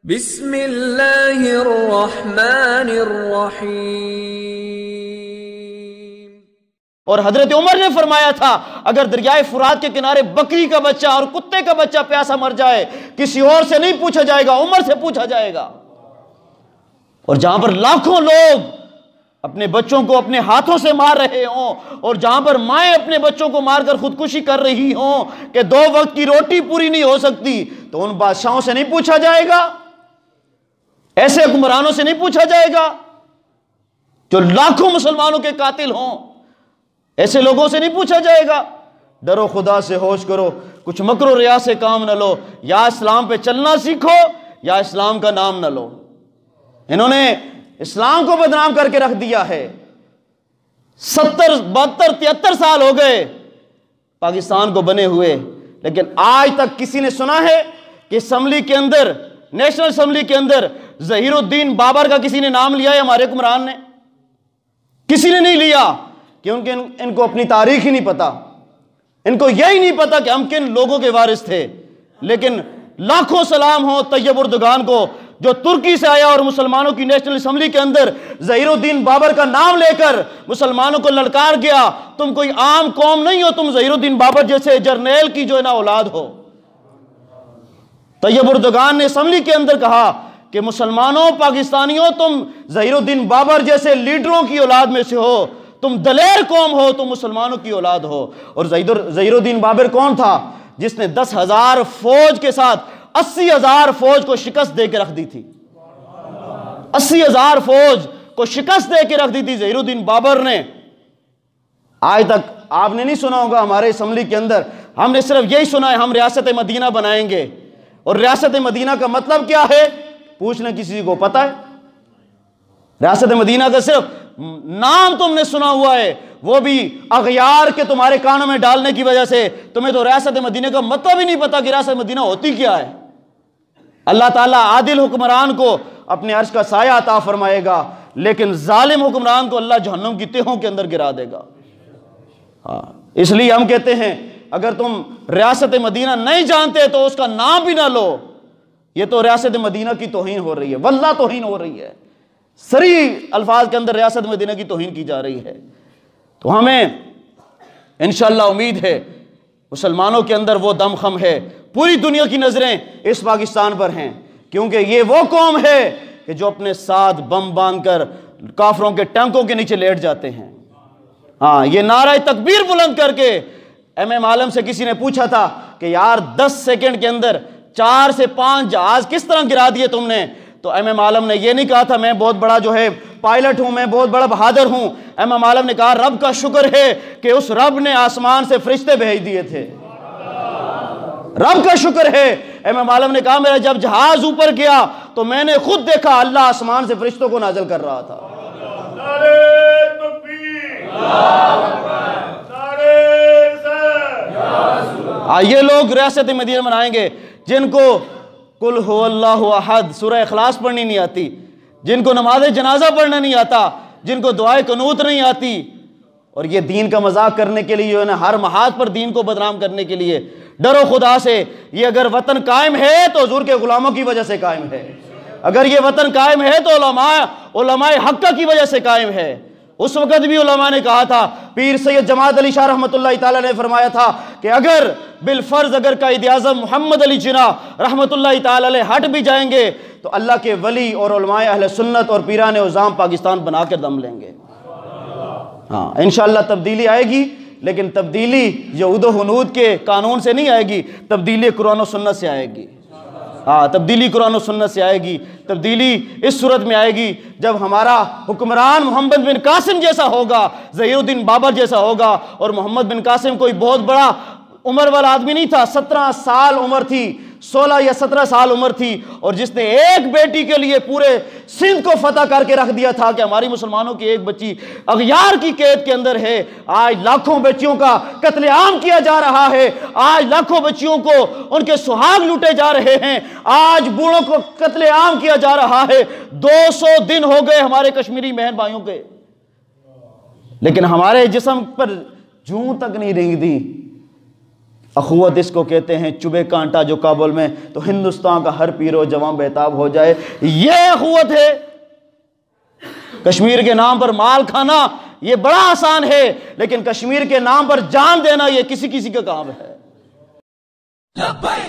بسم اللہ الرحمن الرحیم۔ اور حضرت عمر نے فرمایا تھا اگر دریائے فرات کے کنارے بکری کا بچہ اور کتے کا بچہ پیاسا مر جائے کسی اور سے نہیں پوچھا جائے گا، عمر سے پوچھا جائے گا۔ اور جہاں پر لاکھوں لوگ اپنے بچوں کو اپنے ہاتھوں سے مار رہے ہوں، اور جہاں پر مائیں اپنے بچوں کو مار کر خودکشی کر رہی ہوں کہ 2 وقت کی روٹی پوری نہیں ہو سکتی، تو ان بادشاہوں سے نہیں پوچھا جائے گا، ایسے حکمرانوں سے نہیں پوچھا جائے گا جو لاکھوں مسلمانوں کے قاتل ہوں، ایسے لوگوں سے نہیں پوچھا جائے گا۔ ڈرو خدا سے، ہوش کرو، کچھ مکر و ریا سے کام نہ لو، یا اسلام پہ چلنا سیکھو یا اسلام کا نام نہ لو۔ انہوں نے اسلام کو بدنام کر کے رکھ دیا ہے۔ 70 72 73 سال ہو گئے پاکستان کو بنے ہوئے، لیکن آج تک کسی نے سنا ہے کہ اسمبلی کے اندر، نیشنل اسمبلی کے اندر ظہیر الدین بابر کا کسی نے نام لیا ہے؟ ہمارے حکمران نے کسی نے نہیں لیا، کہ ان کو اپنی تاریخ ہی نہیں پتا، ان کو یہی نہیں پتا کہ ہم کن لوگوں کے وارث تھے۔ لیکن لاکھوں سلام ہو طیب اردگان کو جو ترکی سے آیا اور مسلمانوں کی نیشنل اسمبلی کے اندر ظہیر الدین بابر کا نام لے کر مسلمانوں کو للکار گیا، تم کوئی عام قوم نہیں ہو، تم ظہیر الدین بابر جیسے جرنیل کی جو ہے نا اولاد ہو۔ طیب اردگان نے اسمبلی کے اندر کہا کہ مسلمانوں، پاکستانیوں، تم ظہیر الدین بابر جیسے لیڈروں کی اولاد میں سے ہو، تم دلیر قوم ہو، تم مسلمانوں کی اولاد ہو۔ اور ظہیر الدین بابر کون تھا؟ جس نے 10,000 فوج کے ساتھ 80,000 فوج کو شکست دے کے رکھ دی تھی۔ 80,000 فوج کو شکست دے کے رکھ دی تھی ظہیر الدین بابر نے۔ آج تک آپ نے نہیں سنا ہوگا ہمارے اسمبلی کے اندر، ہم نے صرف یہی سنا ہے ہم ریاست مدینہ بنائیں گے۔ اور ریاست مدینہ کا مطلب کیا ہے؟ پوچھ لیں کسی کو پتہ ہے؟ ریاست مدینہ کا صرف نام تم نے سنا ہوا ہے، وہ بھی اغیار کے تمہارے کانوں میں ڈالنے کی وجہ سے۔ تمہیں تو ریاست مدینہ کا مطلب ہی نہیں پتا کہ ریاست مدینہ ہوتی کیا ہے۔ اللہ تعالیٰ عادل حکمران کو اپنے عرش کا سایہ عطا فرمائے گا، لیکن ظالم حکمران کو اللہ جہنم کی تہوں کے اندر گرا دے گا۔ اس لیے ہم کہتے ہیں اگر تم ریاست مدینہ نہیں جانتے تو اس کا نام بھی نہ لو۔ یہ تو ریاست مدینہ کی توہین ہو رہی ہے، واللہ توہین ہو رہی ہے، صریح الفاظ کے اندر ریاست مدینہ کی توہین کی جا رہی ہے۔ تو ہمیں انشاءاللہ امید ہے مسلمانوں کے اندر وہ دم خم ہے، پوری دنیا کی نظریں اس پاکستان پر ہیں، کیونکہ یہ وہ قوم ہے کہ جو اپنے ساتھ بم باندھ کر کافروں کے ٹینکوں کے نیچے لیٹ جاتے ہیں۔ یہ نعرہ تکبیر بلند کر کے ایم عالم سے کسی نے پوچھا تھا کہ یار 10 سیکنڈ کے اندر 4 سے 5 جہاز کس طرح گرا دیے تم نے؟ تو ایم عالم نے یہ نہیں کہا تھا میں بہت بڑا جو ہے پائلٹ ہوں، میں بہت بڑا بہادر ہوں۔ ایم عالم نے کہا رب کا شکر ہے کہ اس رب نے آسمان سے فرشتے بھیج دیے تھے، رب کا شکر ہے۔ ایم عالم نے کہا میرا جب جہاز اوپر گیا تو میں نے خود دیکھا اللہ آسمان سے فرشتوں کو نازل کر رہا تھا۔ یہ لوگ ریاست مدینہ بنائیں گے جن کو قل هو اللہ احد سورہ اخلاص پڑھنی نہیں آتی، جن کو نماز جنازہ پڑھنا نہیں آتا، جن کو دعائے قنوت نہیں آتی، اور یہ دین کا مذاق کرنے کے لیے جو ہے نا ہر محاذ پر دین کو بدنام کرنے کے لیے۔ ڈرو خدا سے، یہ اگر وطن قائم ہے تو حضور کے غلاموں کی وجہ سے قائم ہے، اگر یہ وطن قائم ہے تو علماء حقہ کی وجہ سے قائم ہے۔ اس وقت بھی علماء نے کہا تھا، پیر سید جماعت علی شاہ رحمۃ اللہ تعالیٰ نے فرمایا تھا کہ اگر بالفرض اگر قائد اعظم محمد علی جناح رحمۃ اللہ تعالیٰ علیہ ہٹ بھی جائیں گے تو اللہ کے ولی اور علماء اہل سنت اور پیران عظام پاکستان بنا کر دم لیں گے۔ انشاءاللہ تبدیلی آئے گی، لیکن تبدیلی یہود و ہنود کے قانون سے نہیں آئے گی، تبدیلی قرآن و سنت سے آئے گی۔ تبدیلی قرآن و سنت سے آئے گی۔ تبدیلی اس صورت میں آئے گی جب ہمارا حکمران محمد بن قاسم جیسا ہوگا، ظہیر الدین بابر جیسا ہوگا۔ اور محمد بن قاسم کوئی بہت بڑا عمر والا آدمی نہیں تھا، 17 سال عمر تھی، 16 یا 17 سال عمر تھی، اور جس نے ایک بیٹی کے لیے پورے سندھ کو فتح کر کے رکھ دیا تھا کہ ہماری مسلمانوں کی ایک بچی اغیار کی قید کے اندر ہے۔ آج لاکھوں بچیوں کا قتل عام کیا جا رہا ہے، آج لاکھوں بچیوں کو ان کے سہاگ لوٹے جا رہے ہیں، آج بوڑھوں کو قتل عام کیا جا رہا ہے۔ 200 دن ہو گئے ہمارے کشمیری بہن بھائیوں کے، لیکن ہمارے جسم پر جوں تک نہیں رینگ دی۔ اخوت اس کو کہتے ہیں، چبے کانٹا جو کابل میں تو ہندوستان کا ہر پیر و جوان بےتاب ہو جائے، یہ اخوت ہے۔ کشمیر کے نام پر مال کھانا یہ بڑا آسان ہے، لیکن کشمیر کے نام پر جان دینا یہ کسی کسی کا کام ہے۔